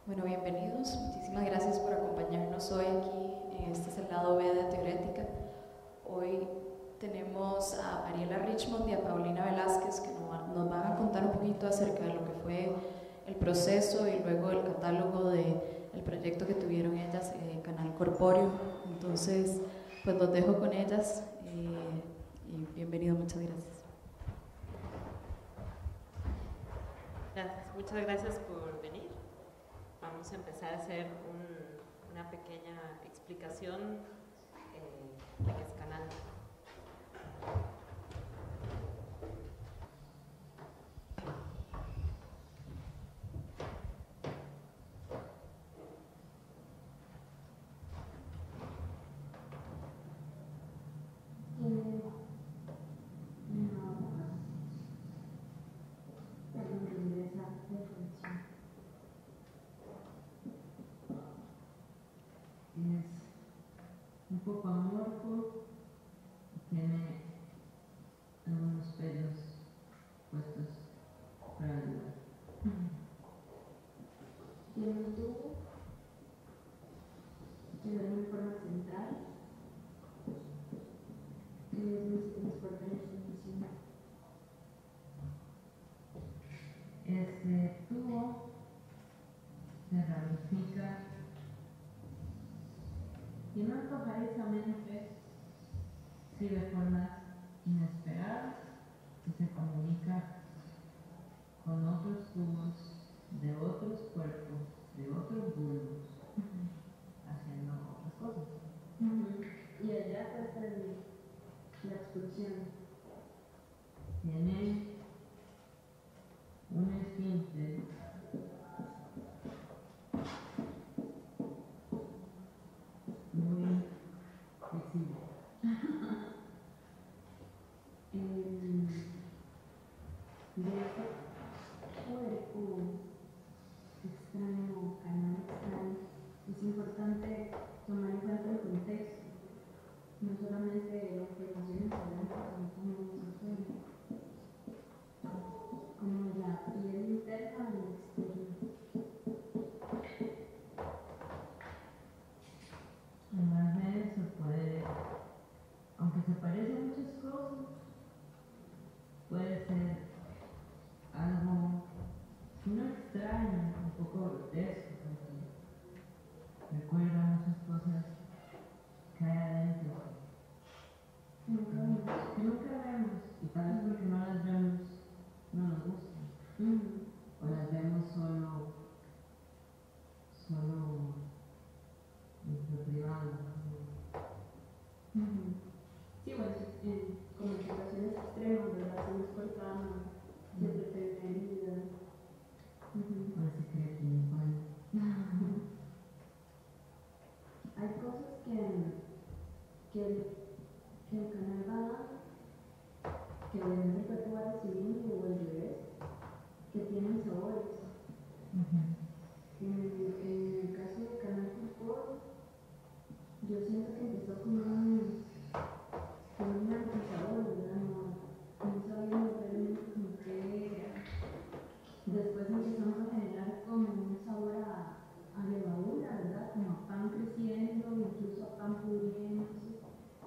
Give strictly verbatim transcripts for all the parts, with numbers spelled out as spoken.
Bueno, bienvenidos. Muchísimas gracias por acompañarnos hoy aquí. Este es el lado B de Teorética. Hoy tenemos a Mariela Richmond y a Paulina Velázquez que nos van a contar un poquito acerca de lo que fue el proceso y luego el catálogo del proyecto que tuvieron ellas, eh, Canal Corpóreo. Entonces, pues los dejo con ellas eh, y bienvenido, muchas gracias. Gracias, muchas gracias por venir. Vamos a empezar a hacer un, una pequeña explicación eh, de qué es Canal. Es un poco amorfo, tiene algunos pelos puestos para ayudar. Tiene un tubo que da una forma central, que es muy transporta la información. Ese tubo se ramifica y no antojadizamente sí de formas inesperadas y se comunica con otros tubos de otros cuerpos, de otros bulbos, uh-huh, haciendo otras cosas. Uh-huh. Y allá está la expulsión. Tiene un esfínter muy flexible. En, de ese cuerpo extraño, canal extraño, es importante tomar en cuenta el contexto, no solamente la información adentro, sino como afuera, como la piel interna y externa. Además de eso, puede, aunque se parecen muchas cosas, puede ser algo no extraño, un poco grotesco, porque recuerda muchas cosas que hay adentro. Nunca vemos. Que nunca vemos, y tal vez porque no las vemos, no nos gustan. Uh-huh. O las vemos solo, solo en lo privado. Uh-huh. Sí, bueno, en, como en situaciones extremas, ¿verdad? Se nos cortamos, se protege la herida. Uh-huh. Por eso que aquí igual. Uh-huh. Hay cosas que, que, el, que el canal va dando, que obviamente el cuerpo va recibiendo o al revés, que tienen sabores. Uh-huh. En, en el caso del canal Corpóreo, yo siento que empezó como un, como un antisabor, ¿verdad? No, no sabíamos realmente como qué era. Después empezamos a generar como un sabor a, a levadura, ¿verdad? Como a pan creciendo, incluso a pan pudriéndose.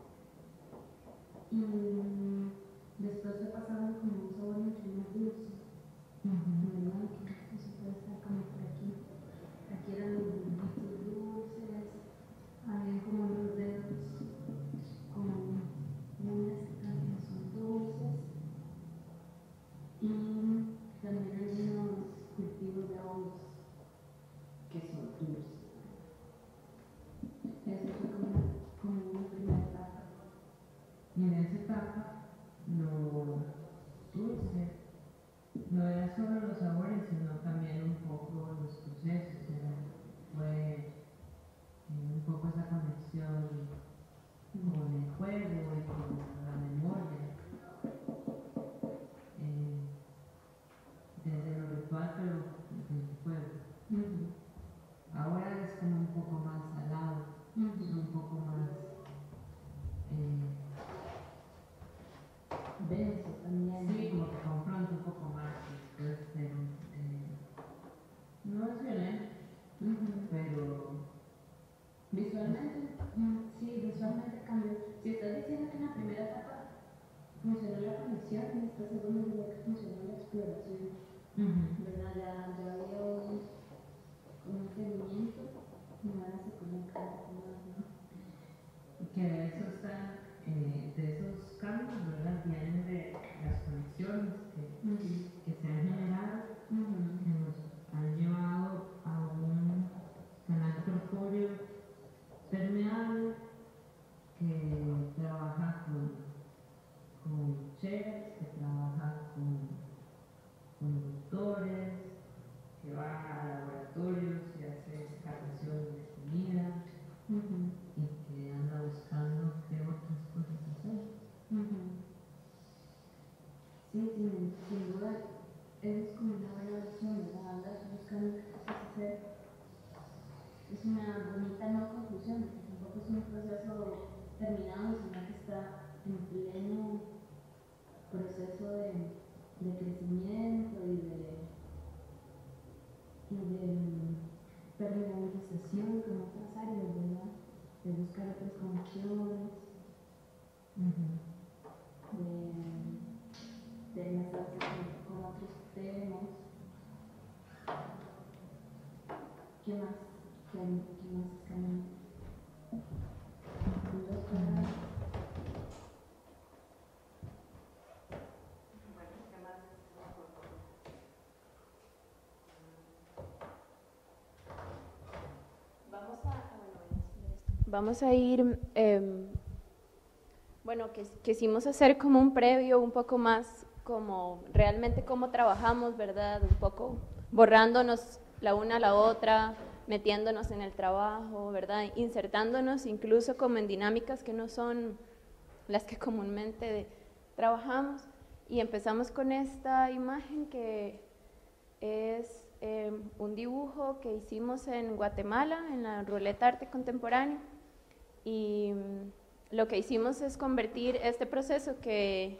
Y después fue pasando como un sabor mucho más dulce. Uh-huh. ¿Verdad? Que eso puede estar como por aquí. Aquí eran los bulbitos dulces, había como unos dedos Ujú. ¿verdad? Ya, ya había un, como un seguimiento y ahora se conecta con más, ¿no? Y que de eso está, eh, de esos cambios, ¿verdad? Vienen de las conexiones que, Ujú. que se han generado, Ujú. que nos han llevado a un canal corpóreo permeable que trabaja con, con chefs, que trabaja con conductores, que va a laboratorios y hace catación de comida Ujú. y que anda buscando qué otras cosas hacer. Ujú. Sí, sin, sin duda, es como una buena opción, ¿verdad? Andar buscando qué cosas hacer. Es una bonita no conclusión, porque tampoco es un proceso terminado, sino que está en pleno proceso de, de crecimiento y de, y de permeabilización con otras áreas, ¿verdad? De buscar otras conexiones, Ujú. de, de enlazarse con, con otros temas. ¿Qué más? ¿Qué, qué más es camino? Los canales. Bueno, ¿qué más es? Vamos a, ah, bueno, voy a enseñar esto. Vamos a ir, eh, bueno, que quisimos hacer como un previo un poco más como realmente cómo trabajamos, ¿verdad? Un poco borrándonos la una a la otra, metiéndonos en el trabajo, ¿verdad? Insertándonos incluso como en dinámicas que no son las que comúnmente trabajamos. Y empezamos con esta imagen que es eh, un dibujo que hicimos en Guatemala, en la Ruleta Arte Contemporáneo, y mm, lo que hicimos es convertir este proceso que,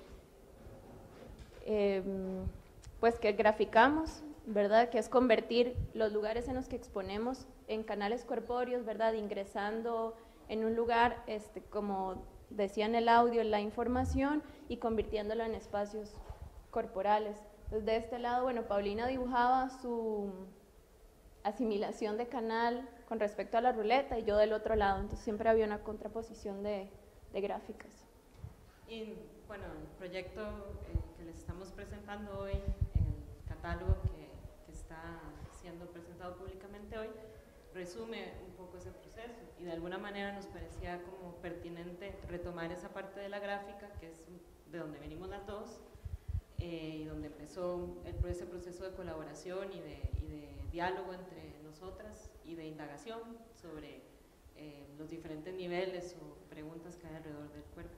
eh, pues que graficamos, ¿verdad? Que es convertir los lugares en los que exponemos en canales corpóreos, ¿verdad? Ingresando en un lugar, este, como decía en el audio, la información y convirtiéndolo en espacios corporales. Entonces, de este lado, bueno, Paulina dibujaba su asimilación de canal con respecto a la ruleta y yo del otro lado, entonces siempre había una contraposición de, de gráficas. Y bueno, el proyecto eh, que les estamos presentando hoy, el catálogo que, que está siendo presentado públicamente hoy, resume un poco ese proceso y de alguna manera nos parecía como pertinente retomar esa parte de la gráfica, que es de donde venimos las dos, eh, y donde empezó el, ese proceso de colaboración y de, y de diálogo entre nosotras y de indagación sobre eh, los diferentes niveles o preguntas que hay alrededor del cuerpo.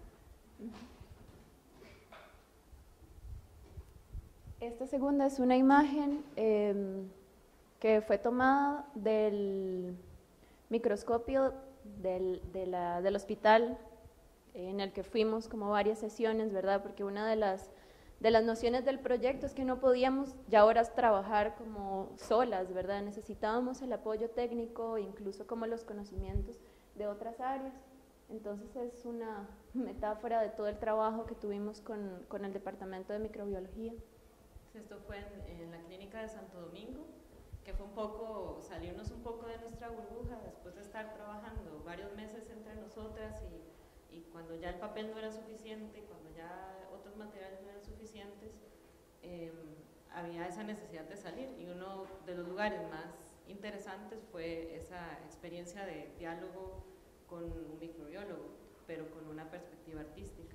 Esta segunda es una imagen eh, que fue tomada del microscopio del, de la, del hospital en el que fuimos como varias sesiones, ¿verdad? Porque una de las, de las nociones del proyecto es que no podíamos ya ahora trabajar como solas, ¿verdad? Necesitábamos el apoyo técnico, incluso como los conocimientos de otras áreas. Entonces es una metáfora de todo el trabajo que tuvimos con, con el Departamento de Microbiología. Esto fue en, en la clínica de Santo Domingo, que fue un poco, salirnos un poco de nuestra burbuja después de estar trabajando varios meses entre nosotras y, y cuando ya el papel no era suficiente, cuando ya otros materiales no eran suficientes, eh, había esa necesidad de salir y uno de los lugares más interesantes fue esa experiencia de diálogo con un microbiólogo, pero con una perspectiva artística.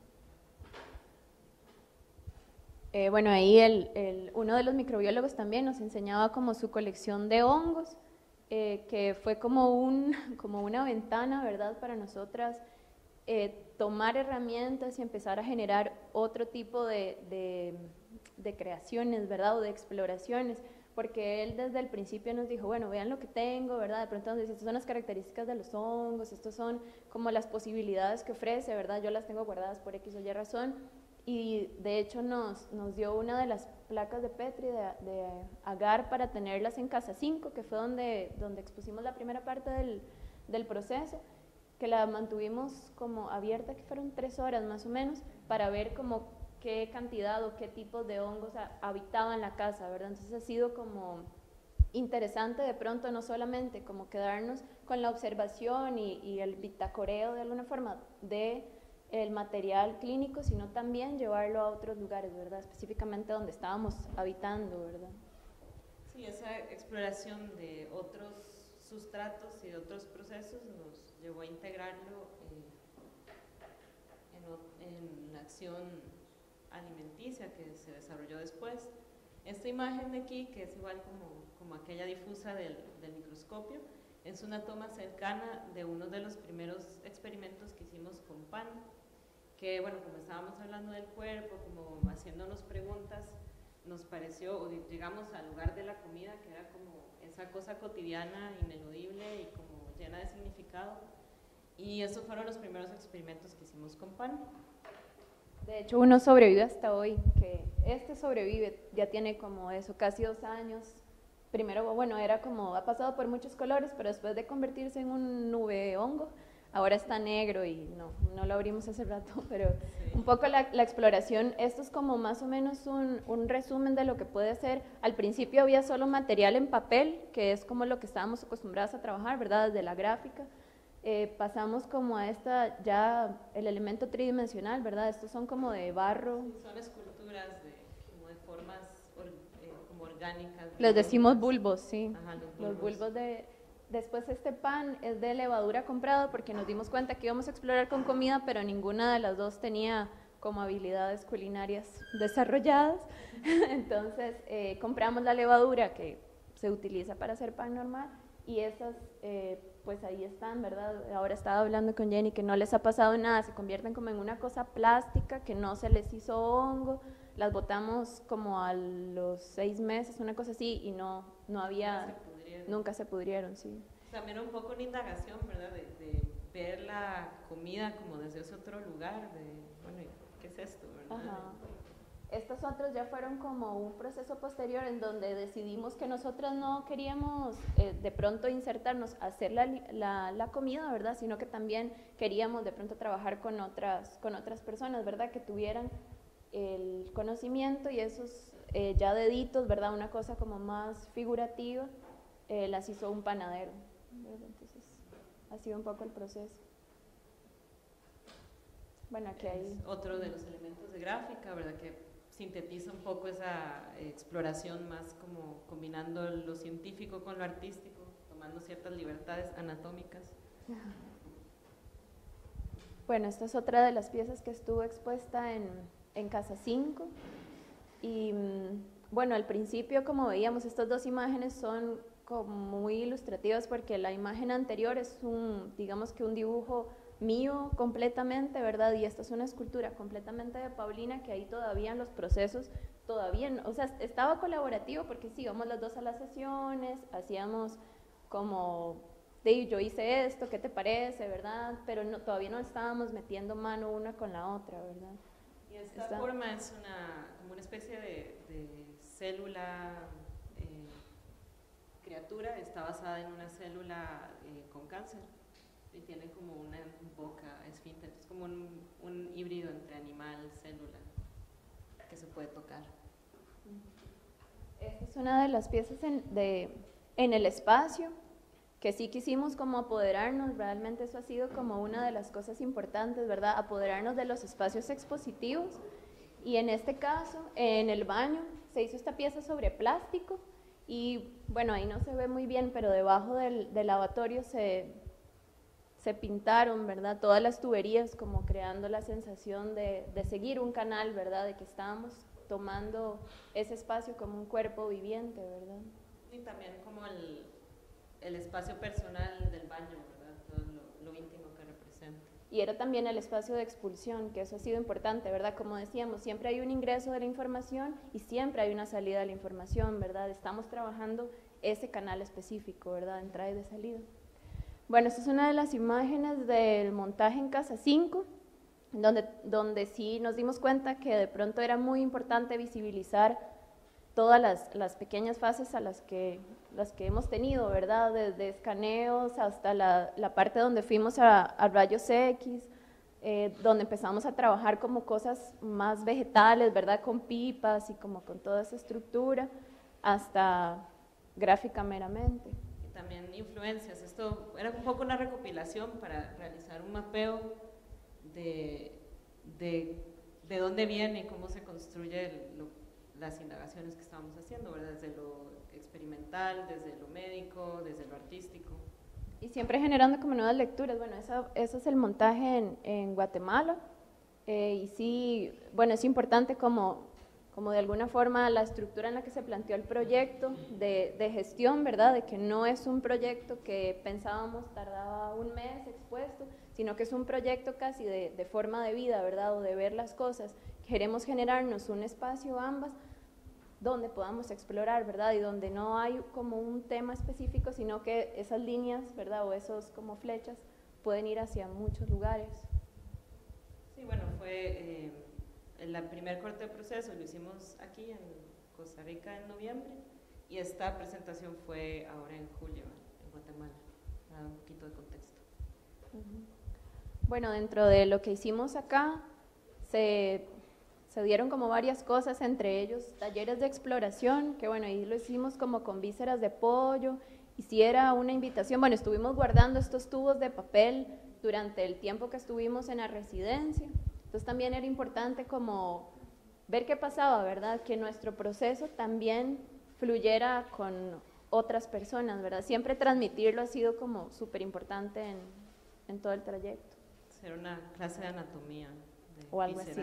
Eh, bueno, ahí el, el, uno de los microbiólogos también nos enseñaba como su colección de hongos, eh, que fue como, un, como una ventana, ¿verdad?, para nosotras, eh, tomar herramientas y empezar a generar otro tipo de, de, de creaciones, ¿verdad?, o de exploraciones, porque él desde el principio nos dijo, bueno, vean lo que tengo, ¿verdad?, de pronto nos dice, estas son las características de los hongos, estos son como las posibilidades que ofrece, ¿verdad?, yo las tengo guardadas por X o Y razón. Y de hecho nos, nos dio una de las placas de Petri de, de agar para tenerlas en Casa cinco, que fue donde, donde expusimos la primera parte del, del proceso, que la mantuvimos como abierta, que fueron tres horas más o menos, para ver como qué cantidad o qué tipos de hongos habitaban la casa, ¿verdad? Entonces ha sido como interesante de pronto no solamente como quedarnos con la observación y, y el bitacoreo de alguna forma de el material clínico, sino también llevarlo a otros lugares, ¿verdad? Específicamente donde estábamos habitando, ¿verdad? Sí, esa exploración de otros sustratos y de otros procesos nos llevó a integrarlo en, en la acción alimenticia que se desarrolló después. Esta imagen de aquí, que es igual como, como aquella difusa del, del microscopio, es una toma cercana de uno de los primeros experimentos que hicimos con pan, que bueno, como estábamos hablando del cuerpo, como haciéndonos preguntas, nos pareció, o llegamos al lugar de la comida, que era como esa cosa cotidiana, ineludible y como llena de significado, y esos fueron los primeros experimentos que hicimos con pan. De hecho, uno sobrevive hasta hoy, que este sobrevive, ya tiene como eso, casi dos años. Primero, bueno, era como, ha pasado por muchos colores, pero después de convertirse en un nube hongo, ahora está negro y no, no lo abrimos hace rato, pero sí. Un poco la, la exploración, esto es como más o menos un, un resumen de lo que puede ser. Al principio había solo material en papel, que es como lo que estábamos acostumbrados a trabajar, ¿verdad? Desde la gráfica. Eh, pasamos como a esta, ya el elemento tridimensional, ¿verdad? Estos son como de barro. Sí, son esculturas de, como de formas or, eh, como orgánicas. Les decimos bulbos, sí. Ajá, los bulbos. Los bulbos de... Después este pan es de levadura comprado porque nos dimos cuenta que íbamos a explorar con comida, pero ninguna de las dos tenía como habilidades culinarias desarrolladas. Entonces eh, compramos la levadura que se utiliza para hacer pan normal y esas... Eh, pues ahí están, ¿verdad? Ahora estaba hablando con Jenny que no les ha pasado nada, se convierten como en una cosa plástica que no se les hizo hongo, las botamos como a los seis meses, una cosa así, y no, no había, nunca se pudrieron, nunca se pudrieron, sí. También un poco una indagación, ¿verdad? De, de ver la comida como desde ese otro lugar, de, bueno, ¿qué es esto, verdad? Ajá. Estos otros ya fueron como un proceso posterior en donde decidimos que nosotros no queríamos eh, de pronto insertarnos a hacer la, la, la comida, ¿verdad? Sino que también queríamos de pronto trabajar con otras, con otras personas, ¿verdad? Que tuvieran el conocimiento y esos eh, ya deditos, ¿verdad? Una cosa como más figurativa, eh, las hizo un panadero, ¿verdad? Entonces, ha sido un poco el proceso. Bueno, aquí hay... Es otro de los elementos de gráfica, ¿verdad? Que sintetiza un poco esa exploración más como combinando lo científico con lo artístico, tomando ciertas libertades anatómicas. Bueno, esta es otra de las piezas que estuvo expuesta en, en Casa cinco y bueno, al principio como veíamos estas dos imágenes son como muy ilustrativas porque la imagen anterior es un, digamos que un dibujo mío completamente, ¿verdad? Y esta es una escultura completamente de Paulina, que ahí todavía en los procesos, todavía, no, o sea, estaba colaborativo porque sí, íbamos las dos a las sesiones, hacíamos como, de, yo hice esto, ¿qué te parece, verdad? Pero no, todavía no estábamos metiendo mano una con la otra, ¿verdad? Y esta Está. forma es una, como una especie de, de célula, eh, criatura, está basada en una célula eh, con cáncer. Y tiene como una boca esfínter, es como un, un híbrido entre animal y célula que se puede tocar. Esta es una de las piezas en, de, en el espacio, que sí quisimos como apoderarnos, realmente eso ha sido como una de las cosas importantes, ¿verdad? Apoderarnos de los espacios expositivos, y en este caso, en el baño, se hizo esta pieza sobre plástico, y bueno, ahí no se ve muy bien, pero debajo del, del lavatorio se... se pintaron, ¿verdad? Todas las tuberías como creando la sensación de, de seguir un canal, ¿verdad? De que estábamos tomando ese espacio como un cuerpo viviente, ¿verdad? Y también como el, el espacio personal del baño, ¿verdad? Todo lo, lo íntimo que representa. Y era también el espacio de expulsión, que eso ha sido importante, ¿verdad? Como decíamos, siempre hay un ingreso de la información y siempre hay una salida de la información, ¿verdad? Estamos trabajando ese canal específico, ¿verdad? Entrada y de salida. Bueno, esta es una de las imágenes del montaje en Casa cinco, donde, donde sí nos dimos cuenta que de pronto era muy importante visibilizar todas las, las pequeñas fases a las que, las que hemos tenido, ¿verdad? Desde escaneos hasta la, la parte donde fuimos a, a rayos X, eh, donde empezamos a trabajar como cosas más vegetales, ¿verdad? Con pipas y como con toda esa estructura, hasta gráfica meramente. Y también influencias. Esto era un poco una recopilación para realizar un mapeo de, de, de dónde viene y cómo se construye el, lo, las indagaciones que estábamos haciendo, ¿verdad? Desde lo experimental, desde lo médico, desde lo artístico. Y siempre generando como nuevas lecturas. Bueno, eso, eso es el montaje en, en Guatemala. Eh, y sí, bueno, es importante como, como de alguna forma la estructura en la que se planteó el proyecto de, de gestión, ¿verdad? De que no es un proyecto que pensábamos tardaba un mes expuesto, sino que es un proyecto casi de, de forma de vida, ¿verdad? O de ver las cosas. Queremos generarnos un espacio ambas donde podamos explorar, ¿verdad? Y donde no hay como un tema específico, sino que esas líneas, ¿verdad? O esos como flechas pueden ir hacia muchos lugares. Sí, bueno, fue eh, el primer corte de proceso, lo hicimos aquí en Costa Rica en noviembre y esta presentación fue ahora en julio en Guatemala, para dar un poquito de contexto. Uh-huh. Bueno, dentro de lo que hicimos acá, se... Se dieron como varias cosas, entre ellos talleres de exploración, que bueno, ahí lo hicimos como con vísceras de pollo, y si era una invitación, bueno, estuvimos guardando estos tubos de papel durante el tiempo que estuvimos en la residencia, entonces también era importante como ver qué pasaba, ¿verdad? Que nuestro proceso también fluyera con otras personas, ¿verdad? Siempre transmitirlo ha sido como súper importante en, en todo el trayecto. Era una clase de anatomía. O algo así.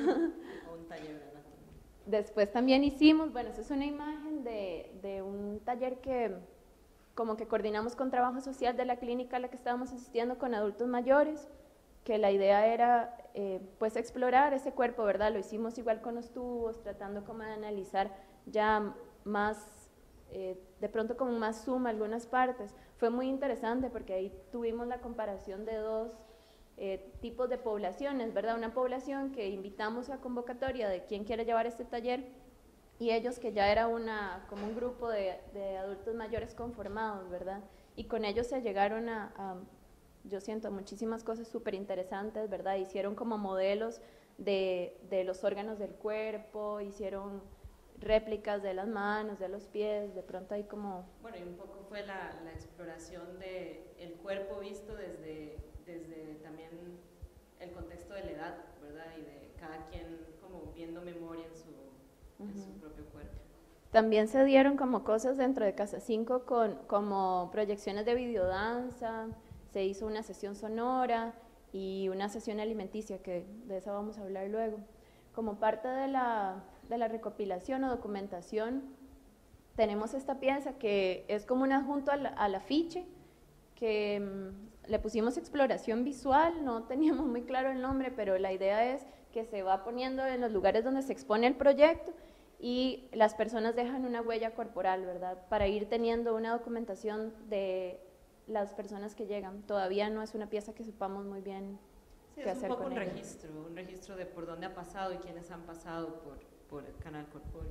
O un taller de anatomía. Después también hicimos, bueno, esa es una imagen de, de un taller que como que coordinamos con trabajo social de la clínica a la que estábamos asistiendo con adultos mayores, que la idea era eh, pues explorar ese cuerpo, ¿verdad? Lo hicimos igual con los tubos, tratando como de analizar ya más, eh, de pronto como más suma algunas partes. Fue muy interesante porque ahí tuvimos la comparación de dos Eh, tipos de poblaciones, ¿verdad? Una población que invitamos a convocatoria de quién quiere llevar este taller y ellos que ya era una, como un grupo de, de adultos mayores conformados, ¿verdad? Y con ellos se llegaron a, a yo siento, muchísimas cosas súper interesantes, ¿verdad? Hicieron como modelos de, de los órganos del cuerpo, hicieron réplicas de las manos, de los pies, de pronto hay como... Bueno, y un poco fue la, la exploración del el cuerpo visto desde... desde también el contexto de la edad, ¿verdad? Y de cada quien como viendo memoria en su, uh-huh. en su propio cuerpo. También se dieron como cosas dentro de Casa cinco con, como proyecciones de videodanza, se hizo una sesión sonora y una sesión alimenticia, que de eso vamos a hablar luego. Como parte de la, de la recopilación o documentación, tenemos esta pieza que es como un adjunto al, al afiche, que mmm, le pusimos exploración visual, no teníamos muy claro el nombre, pero la idea es que se va poniendo en los lugares donde se expone el proyecto y las personas dejan una huella corporal, ¿verdad? Para ir teniendo una documentación de las personas que llegan. Todavía no es una pieza que sepamos muy bien sí, qué hacer con ella. Es un poco un registro, un registro de por dónde ha pasado y quiénes han pasado por, por el canal corpóreo.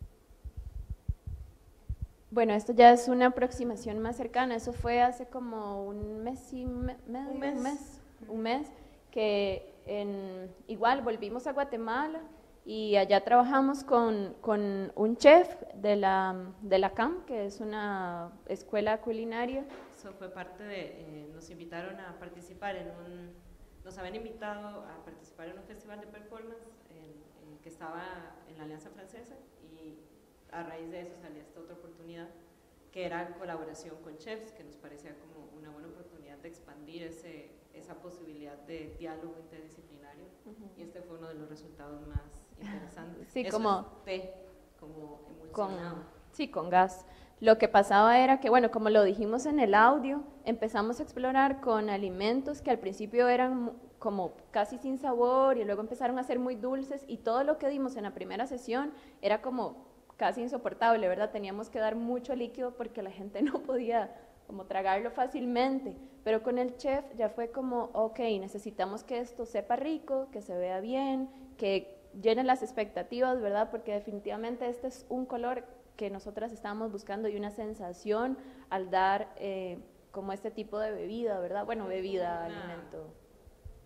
Bueno, esto ya es una aproximación más cercana, eso fue hace como un mes y me, medio, un mes, un mes, un mes que en, igual volvimos a Guatemala y allá trabajamos con, con un chef de la, de la C A M, que es una escuela culinaria. Eso fue parte de, eh, nos invitaron a participar en un, nos habían invitado a participar en un festival de performance en, en, que estaba en la Alianza Francesa y a raíz de eso salía esta otra oportunidad que era colaboración con chefs, que nos parecía como una buena oportunidad de expandir ese, esa posibilidad de diálogo interdisciplinario uh-huh. y este fue uno de los resultados más interesantes. Sí, eso como es té, como emulsionado. Con, sí, con gas. Lo que pasaba era que, bueno, como lo dijimos en el audio, empezamos a explorar con alimentos que al principio eran como casi sin sabor y luego empezaron a ser muy dulces y todo lo que dimos en la primera sesión era como casi insoportable, ¿verdad? Teníamos que dar mucho líquido porque la gente no podía como tragarlo fácilmente, pero con el chef ya fue como, ok, necesitamos que esto sepa rico, que se vea bien, que llene las expectativas, ¿verdad? Porque definitivamente este es un color que nosotras estábamos buscando y una sensación al dar eh, como este tipo de bebida, ¿verdad? Bueno, bebida, una, alimento.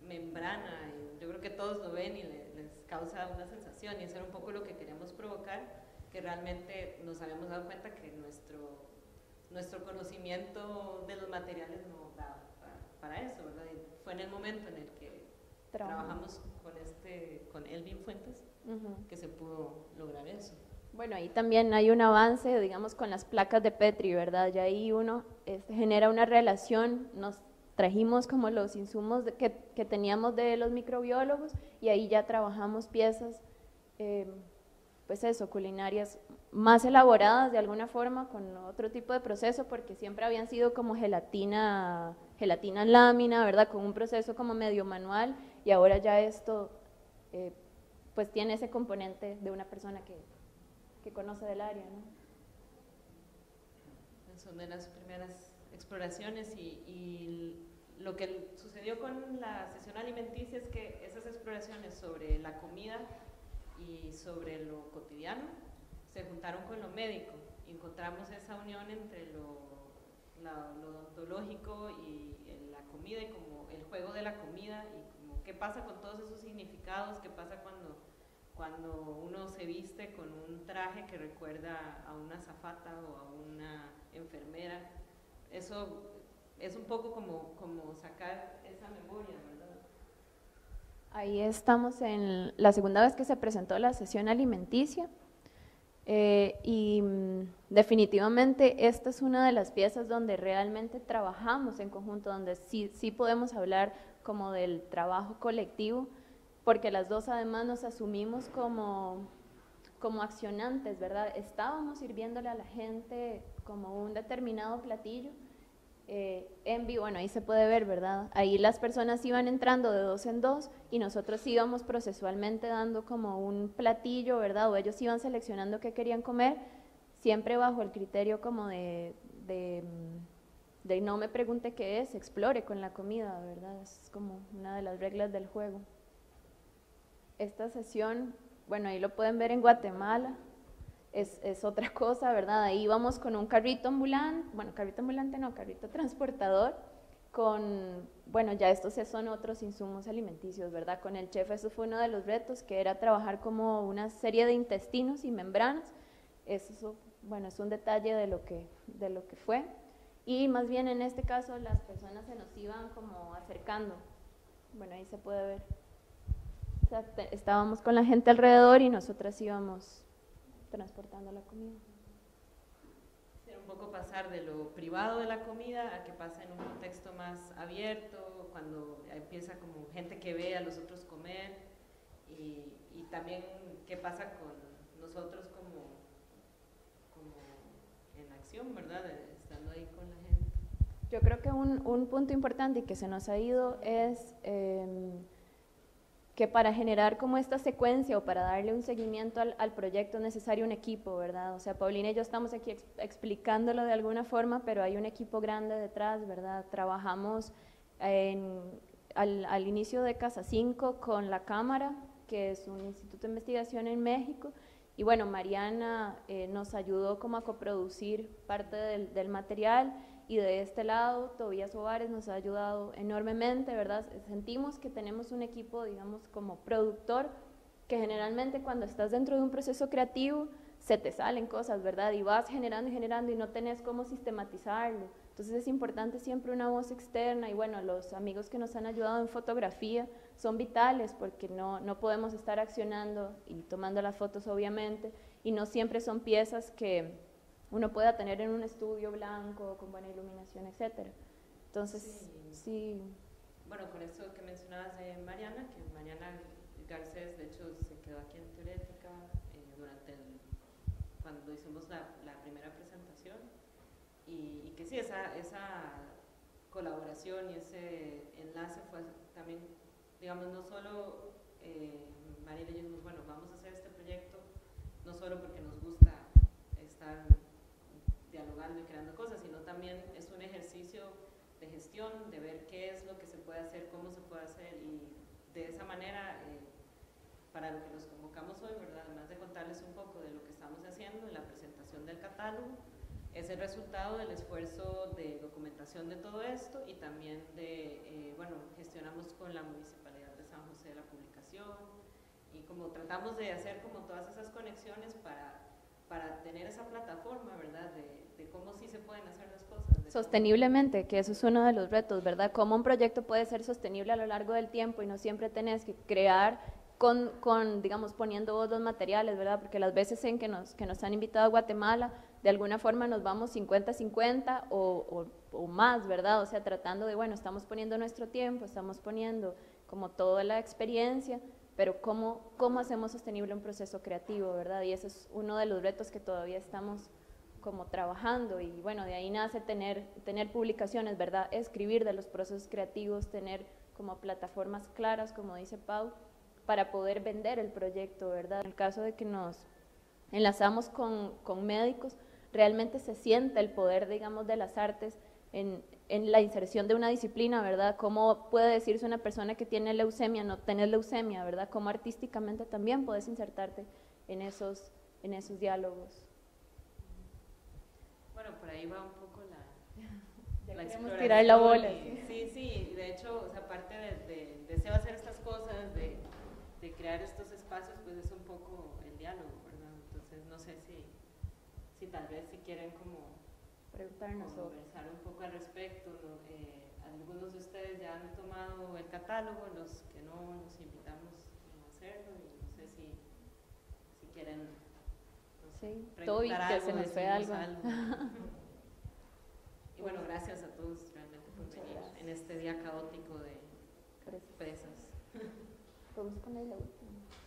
membrana, y yo creo que todos lo ven y le, les causa una sensación, y eso era un poco lo que queríamos provocar, que realmente nos habíamos dado cuenta que nuestro, nuestro conocimiento de los materiales no daba para, para eso, ¿verdad? Y fue en el momento en el que Trabajo. trabajamos con, este, con Elvin Fuentes, uh-huh. que se pudo lograr eso. Bueno, ahí también hay un avance, digamos, con las placas de Petri, ¿verdad? Ya ahí uno este, genera una relación, nos trajimos como los insumos de, que, que teníamos de los microbiólogos y ahí ya trabajamos piezas, eh, pues eso, culinarias más elaboradas de alguna forma, con otro tipo de proceso, porque siempre habían sido como gelatina, gelatina en lámina, ¿verdad? Con un proceso como medio manual, y ahora ya esto, eh, pues tiene ese componente de una persona que que conoce del área, ¿no? Son de las primeras exploraciones, y, y lo que sucedió con la sesión alimenticia es que esas exploraciones sobre la comida y sobre lo cotidiano se juntaron con lo médico, y encontramos esa unión entre lo, la, lo odontológico y la comida, y como el juego de la comida, y como qué pasa con todos esos significados, qué pasa cuando cuando uno se viste con un traje que recuerda a una azafata o a una enfermera. Eso es un poco como, como sacar esa memoria, ¿verdad? Ahí estamos en la segunda vez que se presentó la sesión alimenticia, eh, y mm, definitivamente esta es una de las piezas donde realmente trabajamos en conjunto, donde sí, sí podemos hablar como del trabajo colectivo, porque las dos además nos asumimos como, como accionantes, ¿verdad? Estábamos sirviéndole a la gente como un determinado platillo, eh, en vivo, bueno, ahí se puede ver, ¿verdad? Ahí las personas iban entrando de dos en dos y nosotros íbamos procesualmente dando como un platillo, ¿verdad? O ellos iban seleccionando qué querían comer, siempre bajo el criterio como de, de, de no me pregunte qué es, explore con la comida, ¿verdad? Es como una de las reglas del juego. Esta sesión, bueno, ahí lo pueden ver en Guatemala, es, es otra cosa, ¿verdad? Ahí vamos con un carrito ambulante, bueno, carrito ambulante no, carrito transportador, con, bueno, ya estos son otros insumos alimenticios, ¿verdad? Con el chef eso fue uno de los retos, que era trabajar como una serie de intestinos y membranas. Eso, bueno, es un detalle de lo que, de lo que fue, y más bien en este caso las personas se nos iban como acercando, bueno, ahí se puede ver. O sea, te, estábamos con la gente alrededor y nosotras íbamos transportando la comida. Era un poco pasar de lo privado de la comida a que pasa en un contexto más abierto, cuando empieza como gente que ve a los otros comer, y, y también qué pasa con nosotros como, como en acción, ¿verdad? Estando ahí con la gente. Yo creo que un, un punto importante y que se nos ha ido es eh, que para generar como esta secuencia o para darle un seguimiento al, al proyecto es necesario un equipo, ¿verdad? O sea, Paulina y yo estamos aquí ex, explicándolo de alguna forma, pero hay un equipo grande detrás, ¿verdad? Trabajamos en, al, al inicio de Casa cinco con la Cámara, que es un instituto de investigación en México, y bueno, Mariana eh, nos ayudó como a coproducir parte del, del material, y de este lado Tobías Ovares nos ha ayudado enormemente, ¿verdad? Sentimos que tenemos un equipo, digamos, como productor, que generalmente cuando estás dentro de un proceso creativo se te salen cosas, ¿verdad? Y vas generando y generando y no tenés cómo sistematizarlo. Entonces es importante siempre una voz externa, y bueno, los amigos que nos han ayudado en fotografía son vitales, porque no, no podemos estar accionando y tomando las fotos obviamente, y no siempre son piezas que uno pueda tener en un estudio blanco, con buena iluminación, etcétera. Entonces, sí. sí. Bueno, con esto que mencionabas de Mariana, que Mariana Garcés, de hecho, se quedó aquí en Teorética eh, durante el, cuando hicimos la, la primera presentación, y, y que sí, esa, esa colaboración y ese enlace fue también, digamos, no solo eh, Mariana y yo dijimos, bueno, vamos a hacer este proyecto, no solo porque nos gusta estar dialogando y creando cosas, sino también es un ejercicio de gestión, de ver qué es lo que se puede hacer, cómo se puede hacer, y de esa manera, eh, para lo que los convocamos hoy, ¿verdad? Además de contarles un poco de lo que estamos haciendo, de la presentación del catálogo, es el resultado del esfuerzo de documentación de todo esto y también de, eh, bueno, gestionamos con la Municipalidad de San José la publicación y como tratamos de hacer como todas esas conexiones para, para tener esa plataforma, ¿verdad? De, de cómo sí se pueden hacer las cosas. Sosteniblemente, que eso es uno de los retos, ¿verdad? Cómo un proyecto puede ser sostenible a lo largo del tiempo y no siempre tenés que crear con, con digamos, poniendo vos los materiales, ¿verdad? Porque las veces en que nos, que nos han invitado a Guatemala, de alguna forma nos vamos cincuenta cincuenta o, o, o más, ¿verdad? O sea, tratando de, bueno, estamos poniendo nuestro tiempo, estamos poniendo como toda la experiencia, pero ¿cómo, cómo hacemos sostenible un proceso creativo, ¿verdad? Y ese es uno de los retos que todavía estamos como trabajando y bueno, de ahí nace tener, tener publicaciones, ¿verdad? Escribir de los procesos creativos, tener como plataformas claras, como dice Pau, para poder vender el proyecto, ¿verdad? En el caso de que nos enlazamos con, con médicos, realmente se siente el poder, digamos, de las artes en, en la inserción de una disciplina, ¿verdad? Cómo puede decirse una persona que tiene leucemia, no tener leucemia, ¿verdad? Cómo artísticamente también puedes insertarte en esos, en esos diálogos. Bueno, por ahí va un poco la, ya la queremos tirar la bola. Y, sí, sí, de hecho, o sea, aparte de, de, de deseo hacer estas cosas, de, de crear estos espacios, pues es un poco el diálogo, ¿verdad? Entonces, no sé si, si tal vez si quieren como preguntarnos o conversar un poco al respecto, ¿no? Eh, algunos de ustedes ya han tomado el catálogo, los que no, los invitamos a hacerlo y no sé si, si quieren no sé, sí, preguntar todo y que algo, se nos fue algo. algo. Y bueno, gracias a todos realmente por Muchas venir gracias. en este día caótico de Gracias. pesas. Podemos poner la última.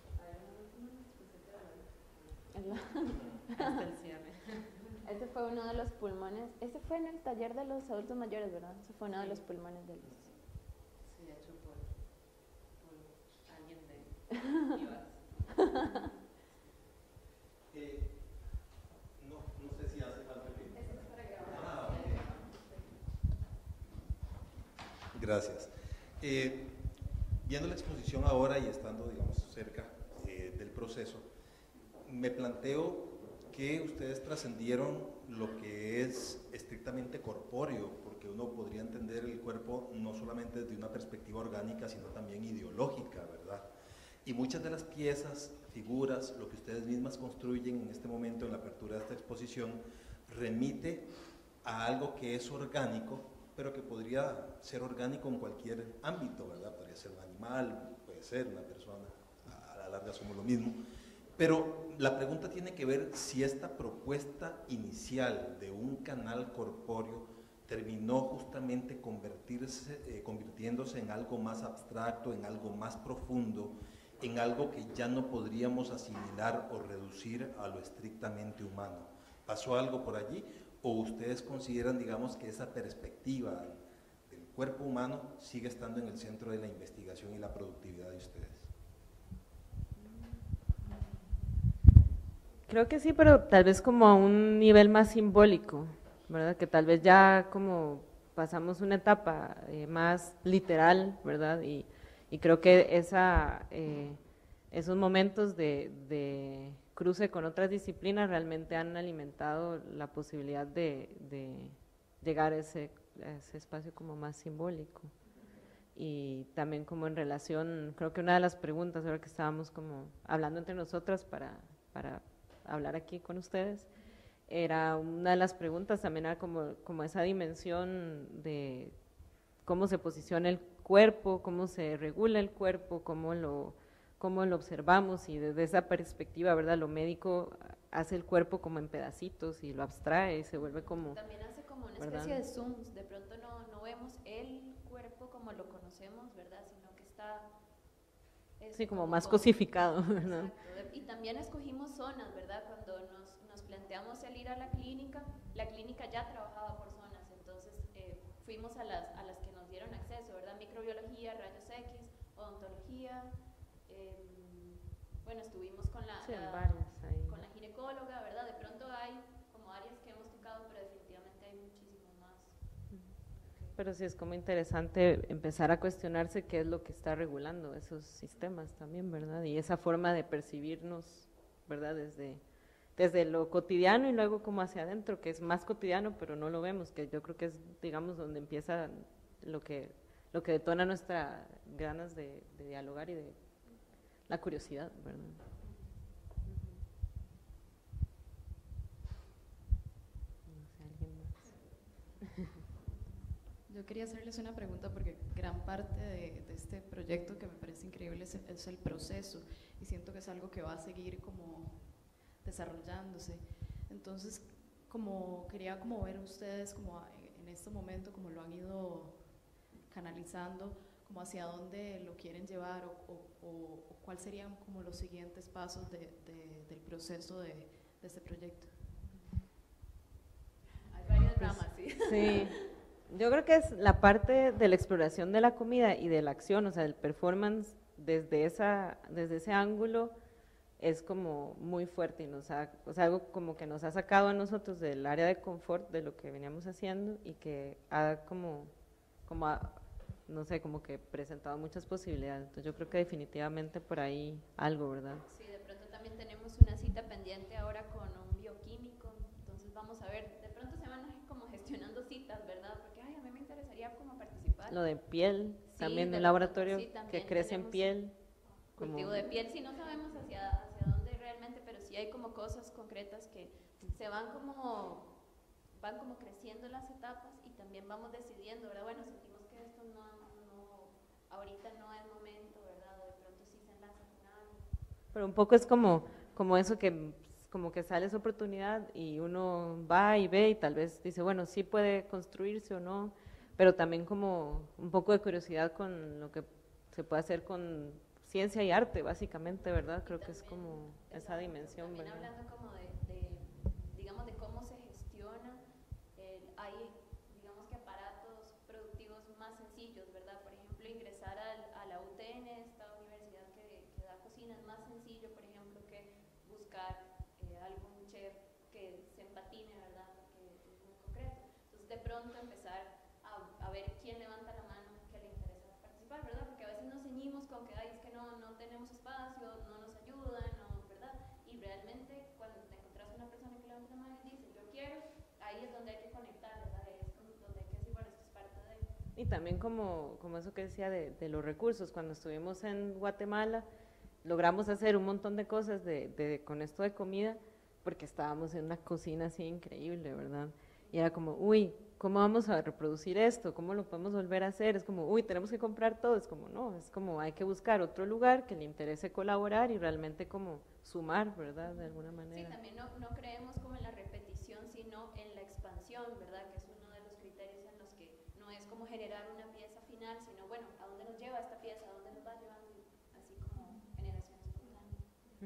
Hasta el cierre. Ese fue uno de los pulmones, ese fue en el taller de los adultos mayores, ¿verdad? Ese fue uno Sí. de los pulmones de los... Sí, hecho por, por alguien de Ibas. Eh, no, no sé si hace falta que... Ese es para grabar. Ah, ok. Gracias. Eh, viendo la exposición ahora y estando, digamos, cerca eh, del proceso, me planteo que ustedes trascendieron lo que es estrictamente corpóreo, porque uno podría entender el cuerpo no solamente desde una perspectiva orgánica, sino también ideológica, ¿verdad? Y muchas de las piezas, figuras, lo que ustedes mismas construyen en este momento en la apertura de esta exposición, remite a algo que es orgánico, pero que podría ser orgánico en cualquier ámbito, ¿verdad? Podría ser un animal, puede ser una persona, a la larga somos lo mismo. Pero la pregunta tiene que ver si esta propuesta inicial de un canal corpóreo terminó justamente convertirse, eh, convirtiéndose en algo más abstracto, en algo más profundo, en algo que ya no podríamos asimilar o reducir a lo estrictamente humano. ¿Pasó algo por allí? ¿O ustedes consideran, digamos, que esa perspectiva del cuerpo humano sigue estando en el centro de la investigación y la productividad de ustedes? Creo que sí, pero tal vez como a un nivel más simbólico, ¿verdad? Que tal vez ya como pasamos una etapa eh, más literal, ¿verdad? Y, y creo que esa, eh, esos momentos de, de cruce con otras disciplinas realmente han alimentado la posibilidad de, de llegar a ese, a ese espacio como más simbólico. Y también como en relación, creo que una de las preguntas, ahora que estábamos como hablando entre nosotras para, para hablar aquí con ustedes, era una de las preguntas también era como, como esa dimensión de cómo se posiciona el cuerpo, cómo se regula el cuerpo, cómo lo, cómo lo observamos y desde esa perspectiva, ¿verdad? Lo médico hace el cuerpo como en pedacitos y lo abstrae y se vuelve como… También hace como una ¿verdad? especie de zooms, de pronto no, no vemos el cuerpo como lo conocemos, ¿verdad? Sino que está… Sí, como más cosificado, ¿no? Exacto. Y también escogimos zonas, ¿verdad? Cuando nos, nos planteamos el ir a la clínica, la clínica ya trabajaba por zonas, entonces eh, fuimos a las, a las que nos dieron acceso, ¿verdad? Microbiología, rayos X, odontología, eh, bueno, estuvimos con la, Sí, la, varias ahí. con la ginecóloga, ¿verdad? De pronto hay como áreas que hemos tocado, pero definitivamente hay muchísimo más. Pero sí es como interesante empezar a cuestionarse qué es lo que está regulando esos sistemas también, ¿verdad? Y esa forma de percibirnos, ¿verdad? Desde desde lo cotidiano y luego como hacia adentro, que es más cotidiano, pero no lo vemos, que yo creo que es, digamos, donde empieza lo que, lo que detona nuestras ganas de, de dialogar y de la curiosidad, ¿verdad? Yo quería hacerles una pregunta porque gran parte de, de este proyecto que me parece increíble es, es el proceso y siento que es algo que va a seguir como desarrollándose. Entonces, como quería como ver ustedes como en este momento como lo han ido canalizando, como hacia dónde lo quieren llevar o, o, o, o cuáles serían como los siguientes pasos de, de, del proceso de, de este proyecto. Hay varias ramas, sí. Sí. Yo creo que es la parte de la exploración de la comida y de la acción, o sea, el performance desde, esa, desde ese ángulo es como muy fuerte y nos ha, o sea, algo como que nos ha sacado a nosotros del área de confort de lo que veníamos haciendo y que ha como, como ha, no sé, como que presentado muchas posibilidades. Entonces yo creo que definitivamente por ahí algo, ¿verdad? Sí, de pronto también tenemos una cita pendiente ahora con un bioquímico, entonces vamos a ver, de pronto se van como gestionando citas, ¿verdad? Porque ay, a mí me interesaría como participar. Lo de piel, sí, también de un laboratorio sí, que crece en piel. Cultivo como... de piel, sí, no sabemos hacia, hacia dónde realmente, pero sí hay como cosas concretas que se van como, van como creciendo las etapas y también vamos decidiendo, ¿verdad? Bueno, sentimos que esto no, no ahorita no es momento, ¿verdad? O de pronto sí se enlaza con algo. Pero un poco es como, como eso que como que sale esa oportunidad y uno va y ve y tal vez dice, bueno, sí puede construirse o no, pero también como un poco de curiosidad con lo que se puede hacer con ciencia y arte, básicamente, ¿verdad? Creo que es como esa dimensión, también ¿verdad? Hablando como de, de, digamos, de cómo se gestiona, eh, hay, digamos que aparatos productivos más sencillos, ¿verdad? Por ejemplo, ingresar al, a la U T N, esta universidad que, que da cocina, es más sencillo, por ejemplo, que buscar eh, algún chef que se empatine, ¿verdad? Porque es muy concreto. Entonces, de pronto empezar a, a ver quién levanta la mano que le interesa participar, ¿verdad? Porque a veces nos ceñimos con que, ay, es que no, no tenemos espacio, no nos ayudan, no, ¿verdad? Y realmente cuando te encontrás una persona que levanta la mano y dice, yo quiero, ahí es donde hay que conectar, ¿verdad? Ahí es donde hay que decir, bueno, esto es parte de... Y también como, como eso que decía de, de los recursos, cuando estuvimos en Guatemala, logramos hacer un montón de cosas de, de, con esto de comida, porque estábamos en una cocina así increíble, ¿verdad? Y era como, uy, ¿cómo vamos a reproducir esto? ¿Cómo lo podemos volver a hacer? Es como, uy, tenemos que comprar todo. Es como, no, es como hay que buscar otro lugar que le interese colaborar y realmente como sumar, ¿verdad? De alguna manera. Sí, también no, no creemos como en la repetición, sino en la expansión, ¿verdad? Que es uno de los criterios en los que no es como generar una pieza final, sino, bueno, ¿a dónde nos lleva esta pieza? ¿A dónde nos va llevando? Así como generación espontánea.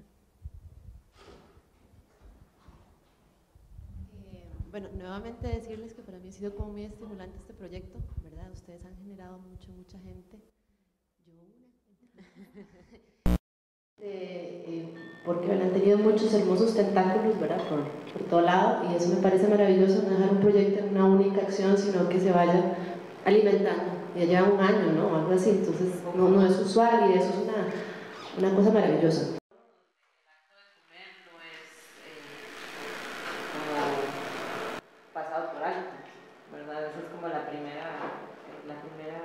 Bueno, nuevamente decirles que para mí ha sido como muy estimulante este proyecto, ¿verdad? Ustedes han generado mucho, mucha gente. Yo una. eh, eh, porque han tenido muchos hermosos tentáculos, ¿verdad? Por, por todo lado, y eso me parece maravilloso, no dejar un proyecto en una única acción, sino que se vaya alimentando. Ya lleva un año, ¿no? O algo así, entonces no, no es usual y eso es una, una cosa maravillosa. Pasado por alto, ¿verdad? Esa es como la primera, la primera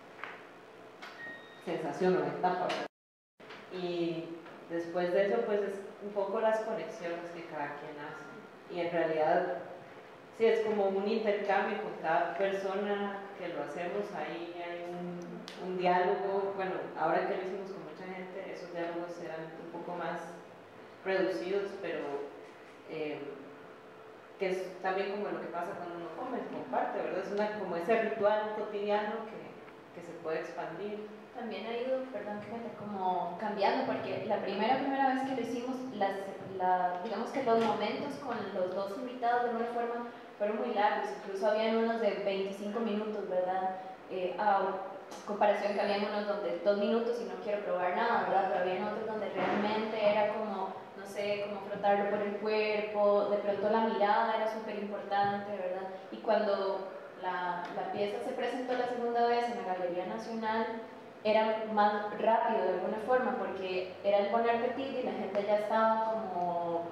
sensación o etapa, ¿verdad? Y después de eso, pues es un poco las conexiones que cada quien hace. Y en realidad, sí, es como un intercambio con cada persona que lo hacemos, ahí hay un, un diálogo. Bueno, ahora que lo hicimos con mucha gente, esos diálogos eran un poco más reducidos, pero... Eh, que es también como lo que pasa cuando uno come, comparte, ¿verdad? Es una, como ese ritual cotidiano que, que se puede expandir. También ha ido, perdón, fíjate, como cambiando, porque la primera, primera vez que lo hicimos, las, la, digamos que los momentos con los dos invitados de alguna forma fueron muy largos, incluso habían unos de veinticinco minutos, ¿verdad? Eh, a comparación que habían unos donde dos minutos y no quiero probar nada, ¿verdad? Pero habían otros donde realmente era como... no sé, como frotarlo por el cuerpo, de pronto la mirada era súper importante, ¿verdad? Y cuando la, la pieza se presentó la segunda vez en la Galería Nacional, era más rápido de alguna forma, porque era el Bon Appetit y la gente ya estaba como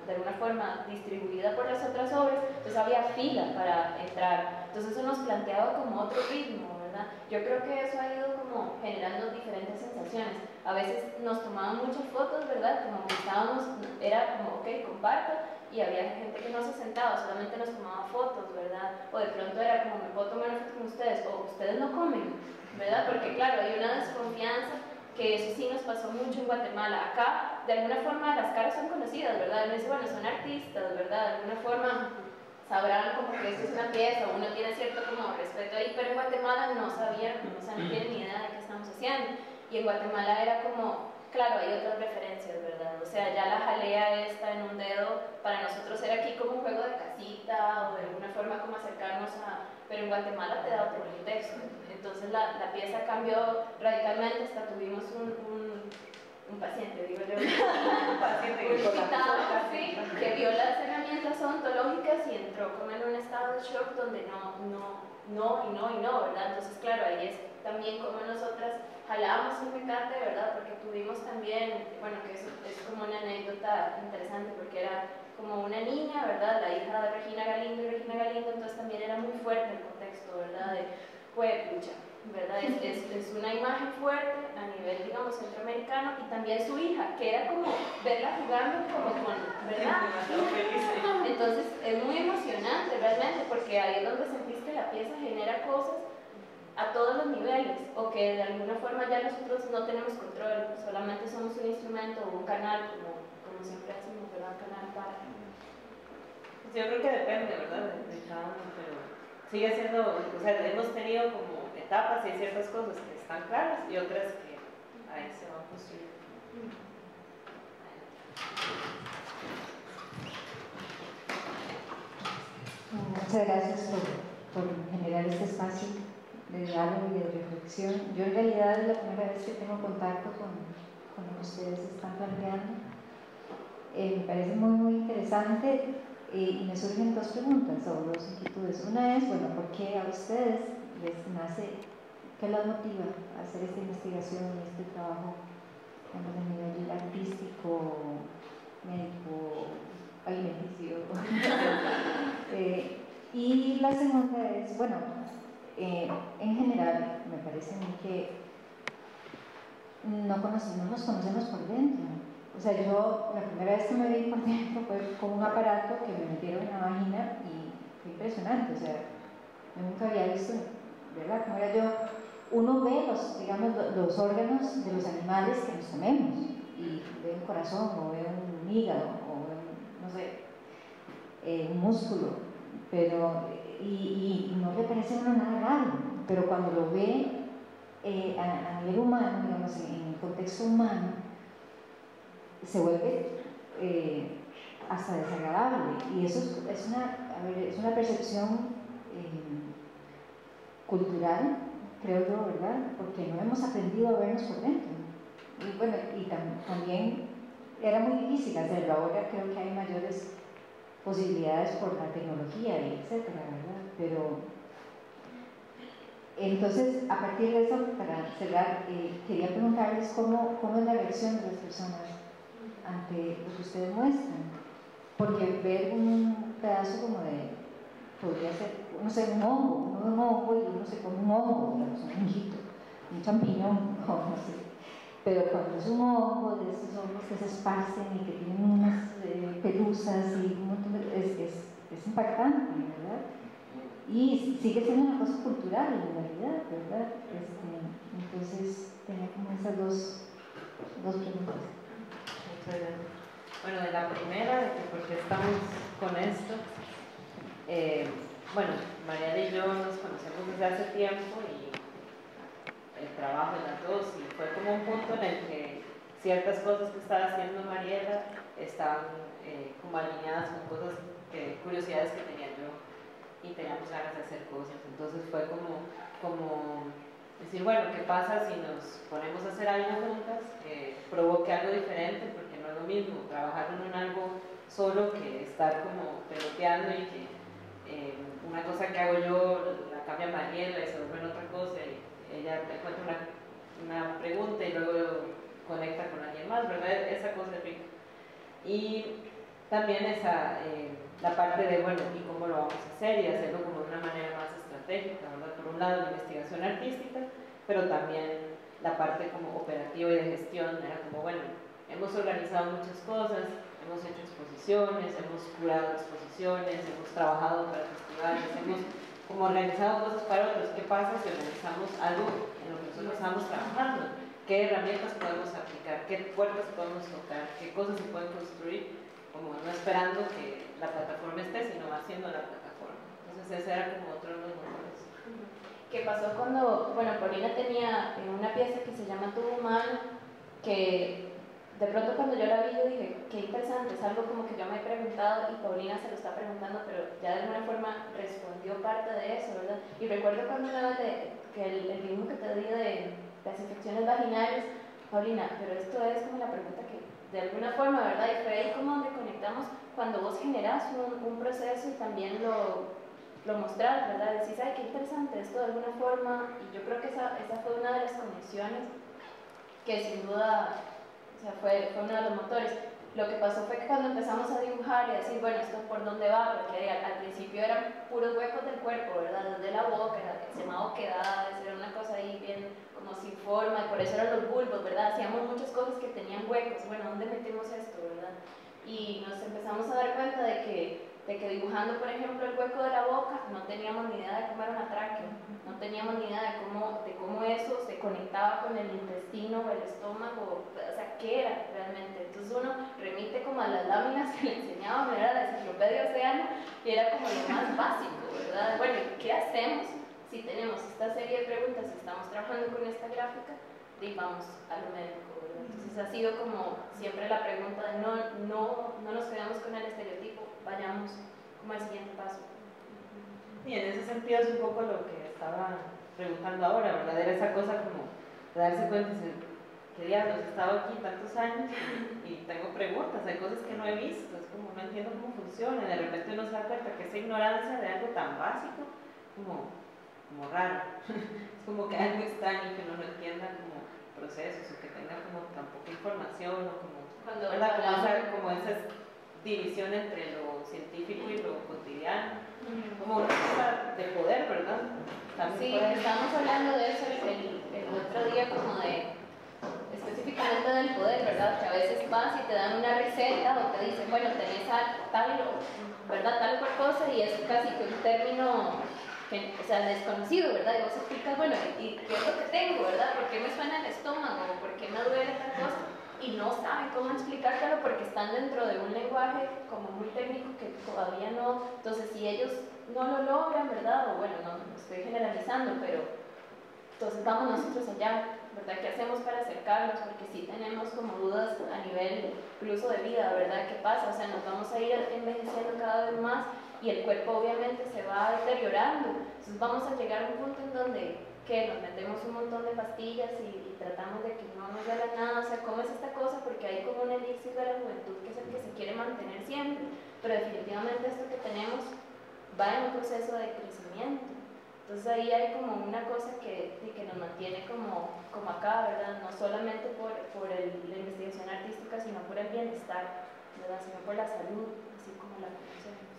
de alguna forma distribuida por las otras obras, entonces había fila para entrar, entonces eso nos planteaba como otro ritmo, ¿verdad? Yo creo que eso ha ido como generando diferentes sensaciones. A veces nos tomaban muchas fotos, ¿verdad? Como que estábamos, era como, ok, comparto, y había gente que no se sentaba, solamente nos tomaba fotos, ¿verdad? O de pronto era como, me puedo tomar una foto con ustedes, o ustedes no comen, ¿verdad? Porque claro, hay una desconfianza, que eso sí nos pasó mucho en Guatemala. Acá, de alguna forma, las caras son conocidas, ¿verdad? Uno dice, bueno, son artistas, ¿verdad? De alguna forma sabrán como que esto es una pieza, uno tiene cierto como respeto ahí, pero en Guatemala no sabían, o sea, no tienen ni idea de qué estamos haciendo. Y en Guatemala era como, claro, hay otras referencias, ¿verdad? O sea, ya la jalea esta en un dedo, para nosotros era aquí como un juego de casita, o de alguna forma como acercarnos a... Pero en Guatemala te da otro contexto. Entonces la, la pieza cambió radicalmente, hasta tuvimos un, un, un paciente, digo yo, un paciente un invitado, sí, que vio las herramientas odontológicas y entró como en un estado de shock donde no, no, no y no y no, ¿verdad? Entonces, claro, ahí es también como nosotras jalábamos un mecate, ¿verdad? Porque tuvimos también, bueno, que eso es como una anécdota interesante porque era como una niña, ¿verdad? La hija de Regina Galindo y Regina Galindo, entonces también era muy fuerte el contexto, ¿verdad? De pucha, ¿verdad? Es, es, es una imagen fuerte a nivel, digamos, centroamericano, y también su hija, que era como verla jugando como con, ¿verdad? Entonces es muy emocionante realmente, porque ahí es donde sentís que la pieza genera cosas a todos los niveles, o que de alguna forma ya nosotros no tenemos control, solamente somos un instrumento o un canal, como, como siempre decimos, ¿verdad? Un canal para... Yo creo que depende, ¿verdad? De, de cada uno, pero sigue siendo, o sea, hemos tenido como etapas y hay ciertas cosas que están claras y otras que ahí se van construyendo. Muchas gracias por, por generar este espacio de diálogo y de reflexión. Yo en realidad es la primera vez que tengo contacto con, con lo que ustedes están planteando. Eh, me parece muy, muy interesante. Eh, y me surgen dos preguntas o dos inquietudes. Una es, bueno, ¿por qué a ustedes les nace, qué los motiva a hacer esta investigación y este trabajo a nivel artístico, médico, alimenticio? eh, y la segunda es, bueno, eh, en general me parece a mí que no, conocemos, no nos conocemos por dentro. O sea, yo la primera vez que me vi por dentro fue con un aparato que me metieron en la vagina y fue impresionante. O sea, yo nunca había visto, ¿verdad? Como era yo, uno ve los, digamos, los órganos de los animales que nos comemos y ve un corazón o ve un hígado o ve un, no sé, eh, un músculo, pero, y, y no le parece a uno nada raro, pero cuando lo ve eh, a, a nivel humano, digamos, en el contexto humano, se vuelve eh, hasta desagradable, y eso es, es, una, a ver, es una percepción eh, cultural, creo yo, ¿verdad? Porque no hemos aprendido a vernos por dentro. Y bueno, y tam, también era muy difícil hacerlo. Ahora creo que hay mayores posibilidades por la tecnología y etcétera, ¿verdad? Pero entonces, a partir de eso, para cerrar, eh, quería preguntarles cómo, cómo es la reacción de las personas ante lo que ustedes muestran, porque ver un pedazo como de, podría ser, no sé, un hongo, uno ve un hongo y uno se come un hongo, digamos, un honguito, un champiñón, o no sé, pero cuando es un hongo de estos hongos que se esparcen y que tienen unas eh, pelusas y un montón de, es, es, es impactante, ¿verdad? Y sigue siendo una cosa cultural en realidad, ¿verdad? Este, entonces tenía como esas dos, dos preguntas. Bueno, de la primera, de que por qué estamos con esto, eh, bueno, Mariela y yo nos conocemos desde hace tiempo y el trabajo de las dos, y fue como un punto en el que ciertas cosas que estaba haciendo Mariela estaban eh, como alineadas con cosas, que, curiosidades que tenía yo, y teníamos ganas de hacer cosas. Entonces fue como, como decir, bueno, ¿qué pasa si nos ponemos a hacer algo juntas que provoque algo diferente? Porque no es lo mismo trabajar en algo solo que estar como peloteando y que eh, una cosa que hago yo la cambia Mariela y se vuelve en otra cosa y ella encuentra una, una pregunta y luego conecta con alguien más, ¿verdad? Esa cosa es rica. Y también esa, eh, la parte de, bueno, ¿y cómo lo vamos a hacer? Y hacerlo como de una manera más estratégica, ¿verdad? Por un lado, la investigación artística, pero también la parte como operativa y de gestión, era como, bueno, hemos organizado muchas cosas, hemos hecho exposiciones, hemos curado exposiciones, hemos trabajado para festivales, hemos como organizado cosas para otros. ¿Qué pasa si organizamos algo en lo que nosotros estamos trabajando? ¿Qué herramientas podemos aplicar? ¿Qué puertas podemos tocar? ¿Qué cosas se pueden construir? Como no esperando que la plataforma esté, sino haciendo la plataforma. Entonces ese era como otro de los motores. ¿Qué pasó cuando, bueno, Paulina tenía una pieza que se llama Tubo Humano, que de pronto cuando yo la vi yo dije, qué interesante, es algo como que yo me he preguntado y Paulina se lo está preguntando, pero ya de alguna forma respondió parte de eso, ¿verdad? Y recuerdo cuando hablaba de que el, el dibujo que te di de las infecciones vaginales, Paulina, pero esto es como la pregunta que de alguna forma, ¿verdad? Y fue ahí como donde conectamos cuando vos generás un, un proceso y también lo, lo mostrás, ¿verdad? Decís, ay, qué interesante esto de alguna forma, y yo creo que esa, esa fue una de las conexiones que sin duda, o sea, fue, fue uno de los motores. Lo que pasó fue que cuando empezamos a dibujar y a decir, bueno, ¿esto por dónde va? Porque al, al principio eran puros huecos del cuerpo, ¿verdad? Desde la boca, semado quedades, era una cosa ahí bien como sin forma, y por eso eran los bulbos, ¿verdad? Hacíamos muchas cosas que tenían huecos, bueno, ¿dónde metimos esto, verdad? Y nos empezamos a dar cuenta de que, de que dibujando, por ejemplo, el hueco de la boca, no teníamos ni idea de cómo era una tráquea, no teníamos ni idea de cómo, de cómo eso se conectaba con el intestino o el estómago, o sea, ¿qué era realmente? Entonces uno remite como a las láminas que le enseñaban, ¿verdad? La enciclopedia Océano, y era como lo más básico, ¿verdad? Bueno, ¿qué hacemos si tenemos esta serie de preguntas y estamos trabajando con esta gráfica? Y vamos a lo médico, ¿verdad? Entonces ha sido como siempre la pregunta de no, no, no nos quedamos con el estereotipo, vayamos como al siguiente paso. Y en ese sentido es un poco lo que estaba preguntando ahora, ¿verdad? Era esa cosa como de darse cuenta de que diablos, he estado aquí tantos años y, y tengo preguntas, hay cosas que no he visto, es como no entiendo cómo funciona, y de repente uno se da cuenta que esa ignorancia de algo tan básico, como, como raro, es como que algo extraño que uno no entienda como procesos o que tenga como tan poca información o como, Cuando ¿verdad? Como, esa, como esa división entre lo científico y lo cotidiano, como una cosa de poder, ¿verdad? También sí, puede... estábamos hablando de eso el, el otro día, como de específicamente del poder, ¿verdad? Que a veces vas y te dan una receta o te dicen, bueno, tenés tal, ¿verdad? Tal cual cosa, y es casi que un término que, o sea, desconocido, ¿verdad? Y vos explicas, bueno, ¿y qué es lo que tengo, verdad? ¿Por qué me suena el estómago? ¿Por qué me duele tal cosa? Y no saben cómo explicártelo porque están dentro de un lenguaje como muy técnico que todavía no, entonces si ellos no lo logran, ¿verdad? O bueno, no, no estoy generalizando, pero entonces vamos nosotros allá, ¿verdad? ¿Qué hacemos para acercarnos? Porque sí tenemos como dudas a nivel incluso de vida, ¿verdad? ¿Qué pasa? O sea, nos vamos a ir envejeciendo cada vez más y el cuerpo obviamente se va deteriorando, entonces vamos a llegar a un punto en donde que nos metemos un montón de pastillas y, y tratamos de que no nos duela nada, o sea, ¿cómo es esta cosa? Porque hay como un elixir de la juventud que es el que se quiere mantener siempre, pero definitivamente esto que tenemos va en un proceso de crecimiento, entonces ahí hay como una cosa que, que nos mantiene como, como acá, ¿verdad? No solamente por, por el, la investigación artística, sino por el bienestar, ¿verdad? Sino por la salud, así como la conocemos.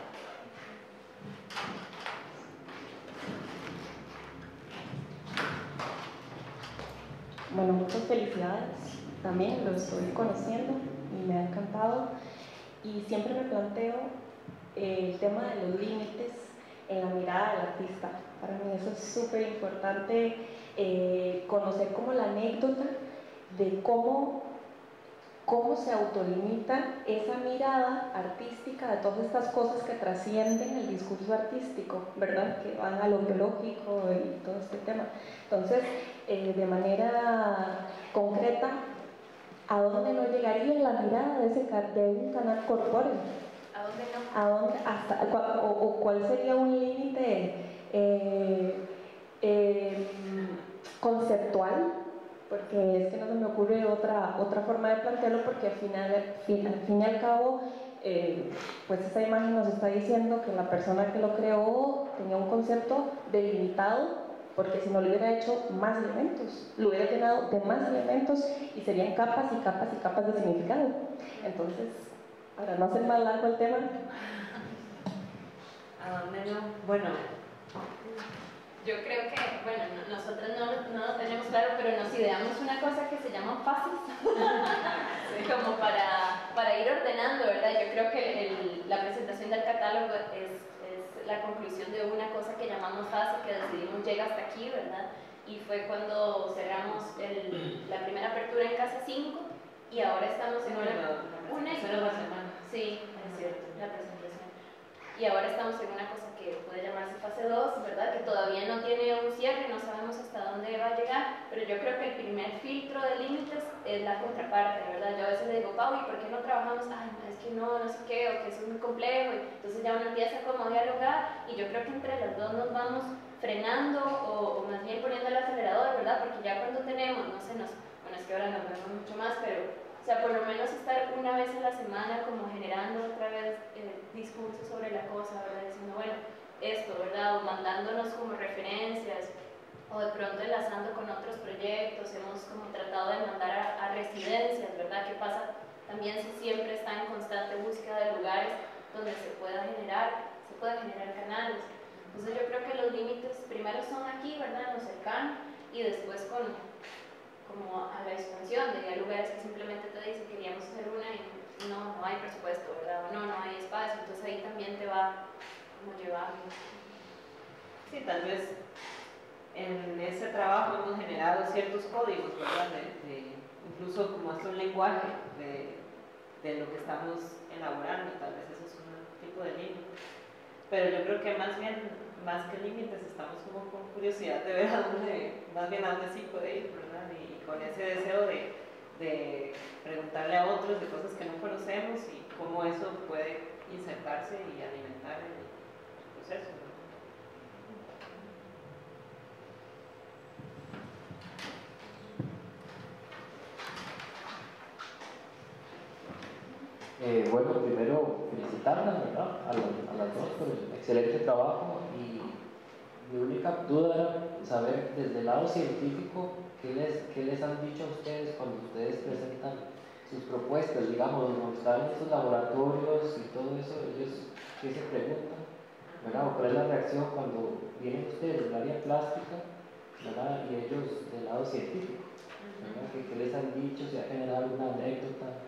Bueno, muchas felicidades, también lo estoy conociendo y me ha encantado, y siempre me planteo eh, el tema de los límites en la mirada del artista. Para mí eso es súper importante, eh, conocer como la anécdota de cómo, cómo se autolimita esa mirada artística de todas estas cosas que trascienden el discurso artístico, ¿verdad? Que van a lo biológico y todo este tema. Entonces, eh, de manera concreta, ¿a dónde no llegaría la mirada de, ese, de un canal corpóreo? ¿A dónde no? ¿A dónde, hasta, o, o cuál sería un límite eh, eh, conceptual? Porque es que no se me ocurre otra, otra forma de plantearlo, porque al, final, al, fin, al fin y al cabo, eh, pues esa imagen nos está diciendo que la persona que lo creó tenía un concepto delimitado, porque si no le hubiera hecho más elementos, lo hubiera llenado de más elementos y serían capas y capas y capas de significado. Entonces, Para no hacer más largo el tema. ¿A dónde no? Bueno, yo creo que, bueno, no, nosotros no, no lo tenemos claro, pero nos ideamos una cosa que se llama fases, como para, para ir ordenando, ¿verdad? Yo creo que el, la presentación del catálogo es, es la conclusión de una cosa que llamamos fase, que decidimos llega hasta aquí, ¿verdad? Y fue cuando cerramos el, la primera apertura en Casa cinco y ahora estamos en una... una una semana. Sí, es cierto, la presentación. Y ahora estamos en una cosa que puede llamarse fase dos, ¿verdad? Que todavía no tiene un cierre, no sabemos hasta dónde va a llegar, pero yo creo que el primer filtro de límites es la contraparte, ¿verdad? Yo a veces le digo, Pau, ¿y por qué no trabajamos? Ay, es que no, no sé qué, o que eso es muy complejo, y entonces ya uno empieza como a dialogar, y yo creo que entre las dos nos vamos frenando, o, o más bien poniendo el acelerador, ¿verdad? Porque ya cuando tenemos, no sé, nos, bueno, es que ahora nos vemos mucho más, pero... O sea, por lo menos estar una vez a la semana como generando otra vez eh, discursos sobre la cosa, ¿verdad? Diciendo, bueno, esto, ¿verdad? O mandándonos como referencias, o de pronto enlazando con otros proyectos. Hemos como tratado de mandar a, a residencias, ¿verdad? ¿Qué pasa también si siempre está en constante búsqueda de lugares donde se pueda generar, se pueda generar canales? Entonces yo creo que los límites primero son aquí, ¿verdad? En lo cercano, y después con... como a la expansión, de hay lugares que simplemente te dicen queríamos hacer una y no, no hay presupuesto, ¿verdad? O no, no hay espacio, entonces ahí también te va como llevando. Sí, tal vez en ese trabajo hemos generado ciertos códigos, ¿verdad? De, de, incluso como es un lenguaje de, de lo que estamos elaborando, tal vez eso es un tipo de límite. Pero yo creo que más bien, más que límites, estamos como con curiosidad de ver a dónde, más bien a dónde sí puede ir, ¿verdad? Y, y con ese deseo de, de preguntarle a otros de cosas que no conocemos y cómo eso puede insertarse y alimentar el proceso, ¿no? Eh, bueno, primero felicitarlas, ¿verdad? A, la, a las dos por el excelente trabajo, y mi única duda era saber desde el lado científico qué les, qué les han dicho a ustedes cuando ustedes presentan sus propuestas, digamos, cuando están en sus laboratorios y todo eso, ellos qué se preguntan, ¿verdad? O cuál es la reacción cuando vienen ustedes del área plástica, ¿verdad? Y ellos del lado científico, ¿verdad? ¿Qué, qué les han dicho? ¿Se ha generado alguna anécdota?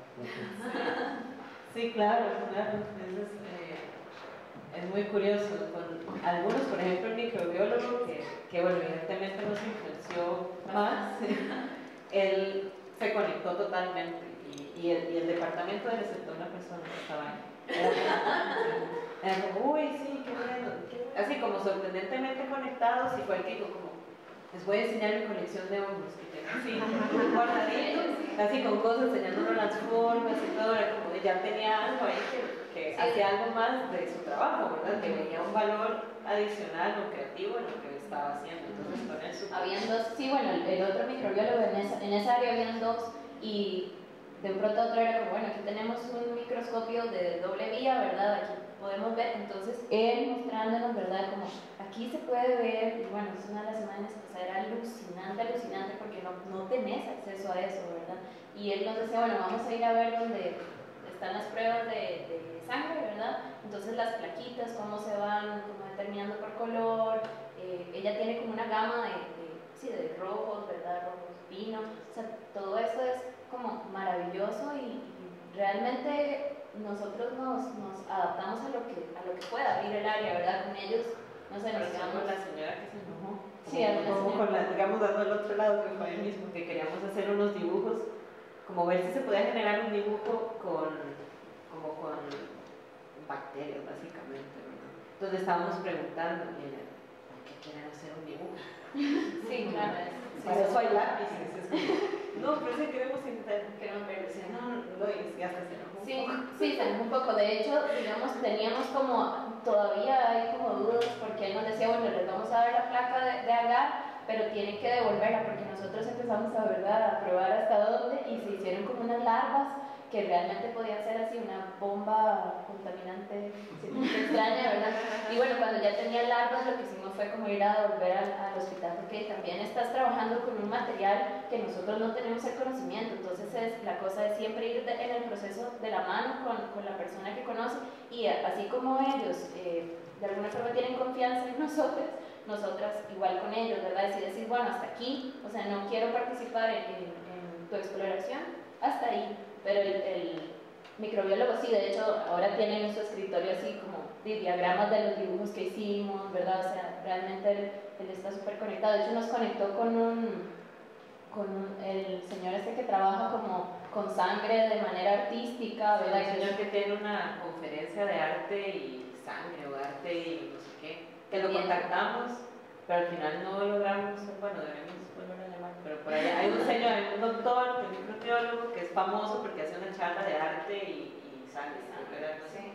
Sí, claro, claro. Eso es, eh, es muy curioso. Con algunos, por ejemplo, el microbiólogo, que, que bueno, evidentemente nos influenció más, él se conectó totalmente y, y, el, y el departamento le aceptó una persona que estaba ahí. Era como, uy, sí, qué bueno. Así como sorprendentemente conectados, y fue el que dijo como, les voy a enseñar mi colección de hongos que tengo así, guardaditos, así con cosas, enseñándonos las formas y todo, era como ya tenía algo ahí que, que sí, hacía algo más de su trabajo, ¿verdad? Que veía un valor adicional o creativo en lo que estaba haciendo. Entonces con eso... Habían dos, sí, bueno, el, el otro microbiólogo en esa, en esa área habían dos, y de un pronto a otro era como, bueno, aquí tenemos un microscopio de doble vía, ¿verdad? Aquí podemos ver, entonces él mostrándonos, ¿verdad? Como aquí se puede ver, y bueno, es una de las imágenes que era alucinante, alucinante, porque no, no tenés acceso a eso, ¿verdad? Y él nos decía, bueno, vamos a ir a ver dónde están las pruebas de, de sangre, ¿verdad? Entonces las plaquitas, cómo se van como determinando por color, eh, ella tiene como una gama de, de, sí, de rojos, ¿verdad? Rojos vino, o sea, todo eso es como maravilloso, y, y realmente nosotros nos, nos adaptamos a lo, que, a lo que pueda abrir el área, ¿verdad? Con ellos, no sé, nos quedamos... la señora que se enojó. Sí, como, como con la, digamos, dando el otro lado, que fue el mismo, que queríamos hacer unos dibujos, como ver si se podía generar un dibujo con, como con bacterias, básicamente, ¿verdad? Entonces estábamos preguntando, y ella, ¿por qué quieren hacer un dibujo? Sí, claro. Sí, para eso hay lápices. Es como, no, pero sí queremos intentar. Queremos ver, decía, no, no, y ya hasta se enojó. Sí, sí, se enojó un poco. De hecho, digamos, teníamos como, todavía hay como dudas, porque él nos decía, bueno, les vamos a dar la placa de, de agar, pero tienen que devolverla, porque nosotros empezamos a, ¿verdad?, a probar hasta dónde, y se hicieron como unas larvas que realmente podían ser así una bomba contaminante extraña, ¿verdad? Y bueno, cuando ya tenía larvas, lo que hicimos fue como ir a volver al, al hospital, porque también estás trabajando con un material que nosotros no tenemos el conocimiento, entonces es, la cosa es siempre ir de, en el proceso de la mano con, con la persona que conoce, y así como ellos eh, de alguna forma tienen confianza en nosotros, nosotras igual con ellos, ¿verdad? Y decir, bueno, hasta aquí, o sea, no quiero participar en, en, en tu exploración, hasta ahí, pero el, el microbiólogo sí, de hecho, ahora tiene en su escritorio así como di, diagramas de los dibujos que hicimos, ¿verdad? O sea, realmente él, él está súper conectado. De hecho, nos conectó con un, con un, el señor este que trabaja como con sangre de manera artística, ¿verdad? Sí, el señor que tiene una conferencia de arte y sangre o arte y no sé qué, que lo contactamos, pero al final no logramos, bueno, debemos volver a llamar, pero por ahí hay un señor, un doctor, que es microbiólogo, que es famoso porque hace una charla de arte y, y sangre, ¿verdad? Sí.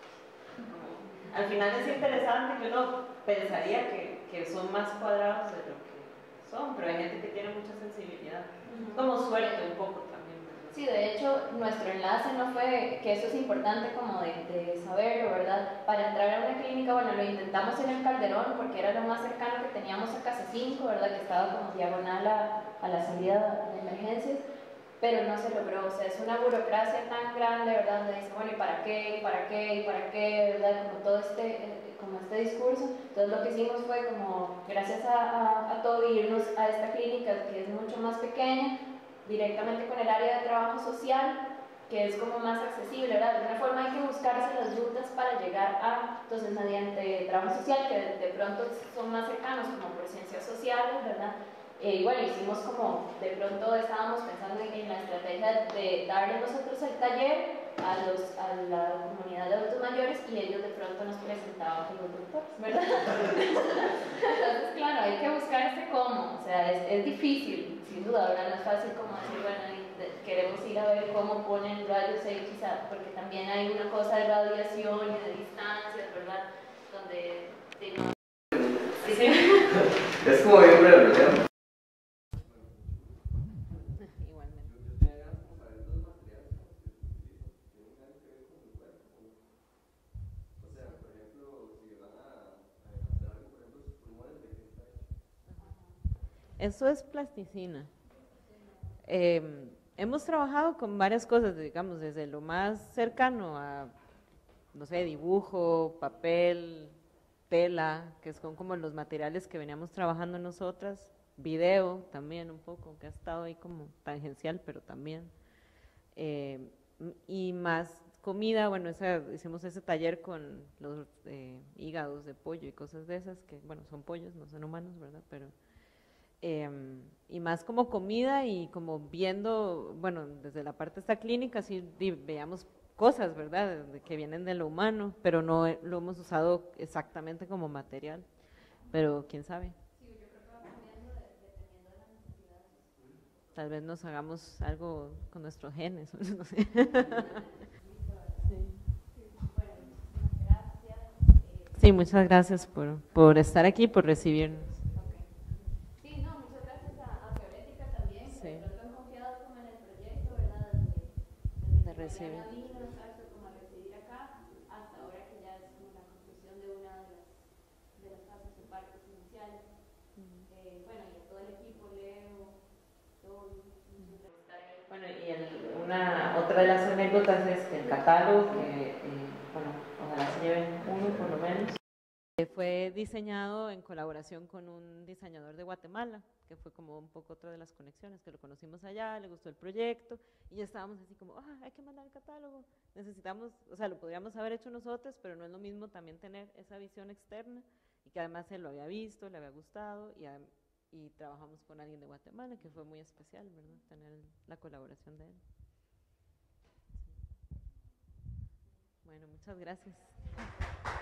Al final es interesante que uno pensaría que, que son más cuadrados de lo que son, pero hay gente que tiene mucha sensibilidad, uh-huh. Como suerte un poco también, ¿verdad? Sí, de hecho, nuestro enlace no fue, que eso es importante como de, de saberlo, ¿verdad? Para entrar a una clínica, bueno, lo intentamos en el Calderón porque era lo más cercano que teníamos a Casa cinco, ¿verdad? Que estaba como diagonal a, a la salida de emergencias, pero no se logró, o sea, es una burocracia tan grande, ¿verdad? Donde dice, bueno, ¿y para qué? ¿Y para qué? ¿Y para qué? ¿Verdad? Como todo este, como este discurso. Entonces lo que hicimos fue como, gracias a, a, a todo, irnos a esta clínica que es mucho más pequeña, directamente con el área de trabajo social, que es como más accesible, ¿verdad? De alguna forma hay que buscarse las rutas para llegar a, entonces mediante trabajo social, que de, de pronto son más cercanos, como por ciencias sociales, ¿verdad? Eh, y bueno, hicimos como, de pronto estábamos pensando en, en la estrategia de darle nosotros el taller a, los, a la comunidad de adultos mayores y ellos de pronto nos presentaban a los doctores, ¿verdad? Entonces, claro, hay que buscarse cómo, o sea, es, es difícil, sin duda, ¿verdad? No es fácil como decir, bueno, queremos ir a ver cómo ponen rayos X, porque también hay una cosa de radiación y de distancias, ¿verdad? Donde... Sí, sí. Es como bien breve, ¿verdad? Eso es plasticina. Eh, hemos trabajado con varias cosas, digamos, desde lo más cercano a, no sé, dibujo, papel, tela, que son como los materiales que veníamos trabajando nosotras, video también un poco, que ha estado ahí como tangencial, pero también. Eh, y más comida, bueno, esa, hicimos ese taller con los eh, hígados de pollo y cosas de esas, que bueno, son pollos, no son humanos, ¿verdad? Pero... Eh, y más como comida y como viendo, bueno, desde la parte de esta clínica sí veíamos cosas, ¿verdad?, que vienen de lo humano, pero no lo hemos usado exactamente como material, pero quién sabe. Sí, yo creo que va cambiando dependiendo de las necesidades. Tal vez nos hagamos algo con nuestros genes, no sé. Sí, muchas gracias por, por estar aquí, por recibirnos. Recibir. Vino, exacto, como a recibir acá, hasta ahora que ya es como la construcción de una de las, de las fases o partes iniciales. Uh-huh. eh, bueno, y a todo el equipo, Leo, todo. Bueno, y el, una, otra de las anécdotas es que el catálogo, que, eh, bueno, ojalá se lleven uno por lo menos. Fue diseñado en colaboración con un diseñador de Guatemala, que fue como un poco otra de las conexiones, que lo conocimos allá, le gustó el proyecto, y ya estábamos así como, ah, hay que mandar el catálogo, necesitamos, o sea, lo podríamos haber hecho nosotros, pero no es lo mismo también tener esa visión externa, y que además él lo había visto, le había gustado, y, y trabajamos con alguien de Guatemala, que fue muy especial, ¿verdad?, tener la colaboración de él. Sí. Bueno, muchas gracias.